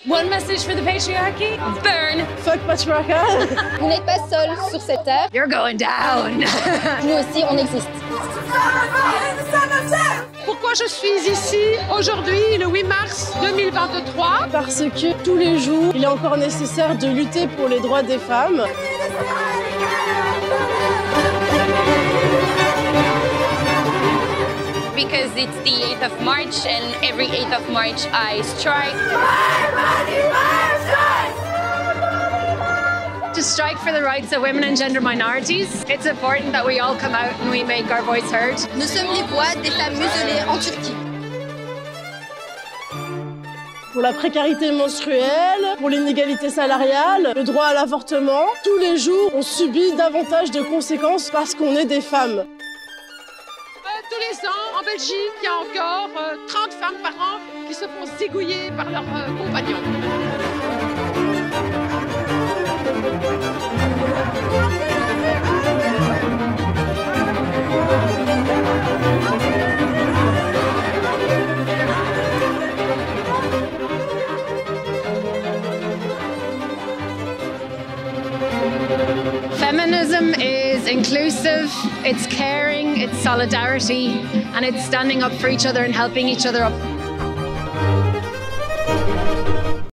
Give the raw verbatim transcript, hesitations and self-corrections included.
One message for the patriarchy: burn. Fuck patriarchy. Vous n'êtes pas seul sur cette terre. You're going down. Nous aussi, on existe. Pourquoi je suis ici aujourd'hui, le huit mars deux mille vingt-trois? Parce que tous les jours, il est encore nécessaire de lutter pour les droits des femmes. Because it's the eighth of March, and every eighth of March I strike. To strike for the rights of women and gender minorities, it's important that we all come out and we make our voice heard. Nous sommes les voix des femmes muselées en Turquie. Pour la précarité menstruelle, pour l'inégalité salariale, le droit à l'avortement, tous les jours, on subit davantage de conséquences parce qu'on est des femmes. Tous les ans, en Belgique, il y a encore euh, trente femmes par an qui se font zigouiller par leurs euh, compagnons. Feminism is inclusive, it's caring, it's solidarity, and it's standing up for each other and helping each other up.